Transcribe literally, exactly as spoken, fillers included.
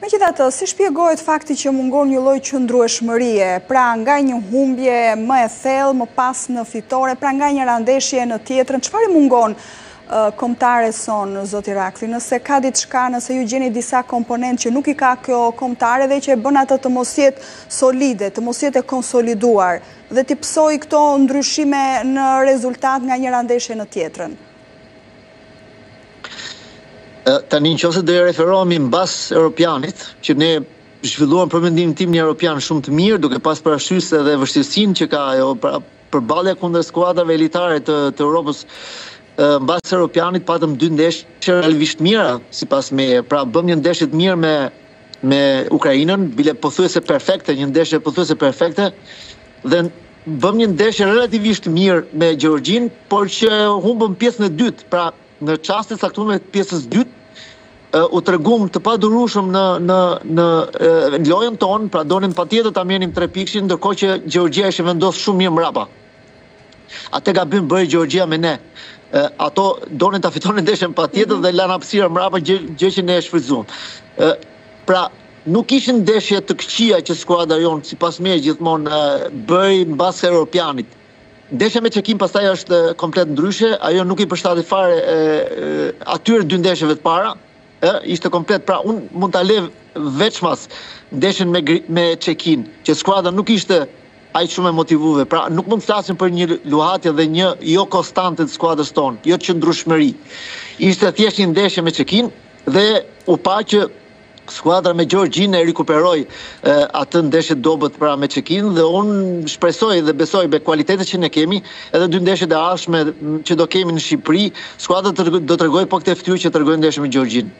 Megjithatë, si shpjegohet fakti që mungon një lloj qëndrueshmërie, pra nga një humbje më e thellë, më pas në fitore, pra nga një randeshje në tjetrën, çfarë i mungon uh, kombëtares son, zoti Rakthi? Nëse ka diçka, nëse ju gjeni disa komponentë që nuk i ka kjo kombëtare dhe që e bën atë të mos jetë solide, të mos jetë e konsoliduar, dhe t'i psoj këto ndryshime në rezultat nga një randeshje në tjetrën. Tani në qoftë do i referohemi mbas Europianit, që ne zhvilluam për mendimin tim një Europian shumë të mirë, duke pas parasysh edhe vështirësinë që ka ajo përballja kundër skuadrave elitare të, të Europës. Mbas Europianit patëm dy ndeshje realisht mira sipas meje. Pra bëm një ndeshje të mirë me me Ukrainën, bile pothuajse perfekte, një ndeshje pothuajse perfekte, dhe bëm një ndeshje relativisht mirë me Gjeorgjin, por që humbëm pjesën e dytë. Pra në çastin e caktuar me pjesës dytë, uh, u tregum të padurueshëm në në në uh, lojën tonë, pra donim patjetër ta merrnim tre pikëshin, ndërkohë që Gjeorgjia ishte vendosur shumë mirë mbrapa. Atë gabim bëri Gjeorgjia me ne. Uh, ato donin ta fitonin ndeshjen patjetër mm-hmm. dhe lanë hapësirë mbrapa, gjë, gjë që ne e shfrytzuam. Uh, pra nuk ishin ndeshje të këqija që skuadra jonë sipas meje gjithmonë uh, bëri mbas Europianit. Ndeshja me Çekin pastaj është komplet ndryshe, ajo nuk i përshtatet fare e, e, atyre dy ndeshjeve të para, e, ishte komplet, pra unë mund ta lev veçmas ndeshjen me me Çekin, që skuadra nuk ishte aq shumë e motivuar, pra nuk mund të flasim për një luhatje dhe një jo konstante të skuadrës tonë, jo qëndrueshmëri. Ishte thjesht një ndeshje me Çekin dhe u pa që skuadra me Gjeorgjin e rikuperoi eh, atë ndeshje dobët pra me Çekin dhe unë shpresoj dhe besoj me kualitetet që ne kemi, edhe dy ndeshjet e ardhshme që do kemi në Shqipëri, skuadra do t'rregojë po këtë fytyrë që t'rregoi ndeshjen me Gjeorgjin.